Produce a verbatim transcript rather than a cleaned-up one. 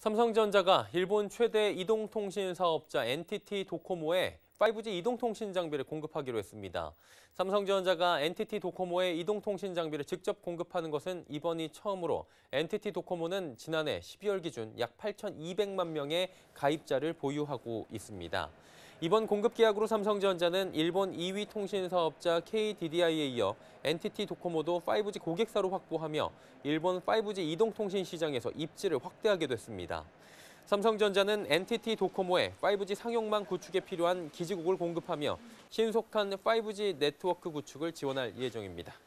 삼성전자가 일본 최대 이동통신 사업자 엔티티 도코모에 파이브지 이동통신 장비를 공급하기로 했습니다. 삼성전자가 엔티티 도코모에 이동통신 장비를 직접 공급하는 것은 이번이 처음으로 엔티티 도코모는 지난해 십이월 기준 약 팔천이백만 명의 가입자를 보유하고 있습니다. 이번 공급 계약으로 삼성전자는 일본 이 위 통신 사업자 케이디디아이에 이어 엔티티 도코모도 파이브지 고객사로 확보하며 일본 파이브지 이동통신 시장에서 입지를 확대하게 됐습니다. 삼성전자는 엔티티 도코모에 파이브지 상용망 구축에 필요한 기지국을 공급하며 신속한 파이브지 네트워크 구축을 지원할 예정입니다.